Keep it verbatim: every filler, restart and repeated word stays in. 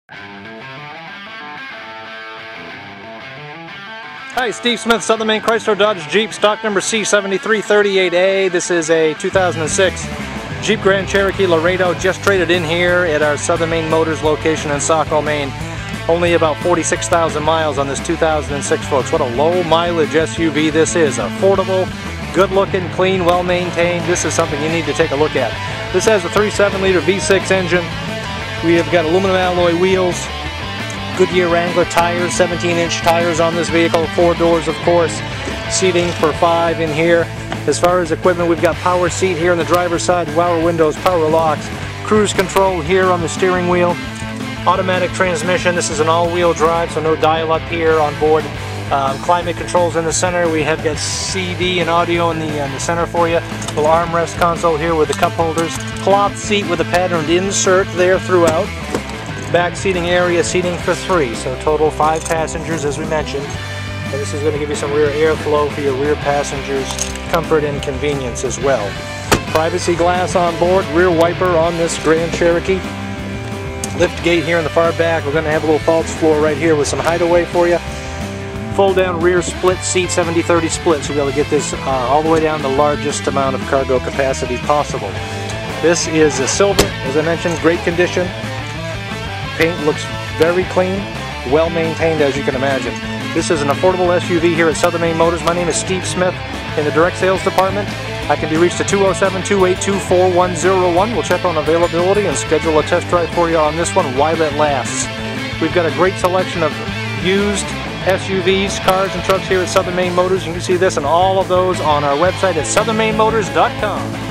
Hi, Steve Smith, Southern Maine Chrysler Dodge Jeep, stock number C seven three three eight A. This is a two thousand six Jeep Grand Cherokee Laredo, just traded in here at our Southern Maine Motors location in Saco, Maine. Only about forty-six thousand miles on this two thousand six, folks. What a low mileage S U V this is. Affordable, good looking, clean, well maintained. This is something you need to take a look at. This has a three point seven liter V six engine. We have got aluminum alloy wheels, Goodyear Wrangler tires, seventeen inch tires on this vehicle, four doors of course, seating for five in here. As far as equipment, we've got power seat here on the driver's side, power windows, power locks, cruise control here on the steering wheel, automatic transmission. This is an all-wheel drive, so no dial-up here on board. Um, climate controls in the center. We have got C D and audio in the, in the center for you. Little armrest console here with the cup holders. Cloth seat with a patterned insert there throughout. Back seating area, seating for three, so total five passengers as we mentioned. And this is going to give you some rear airflow for your rear passengers, comfort and convenience as well. Privacy glass on board, rear wiper on this Grand Cherokee. Lift gate here in the far back. We're going to have a little false floor right here with some hideaway for you. Fold down rear split seat, seventy thirty split, so you'll be able to get this uh, all the way down the largest amount of cargo capacity possible. This is a silver, as I mentioned, great condition. Paint looks very clean, well maintained as you can imagine. This is an affordable S U V here at Southern Maine Motors. My name is Steve Smith in the direct sales department. I can be reached at two oh seven, two eight two, four one oh one. We'll check on availability and schedule a test drive for you on this one while it lasts. We've got a great selection of used S U Vs, cars, and trucks here at Southern Maine Motors. You can see this and all of those on our website at southern maine motors dot com.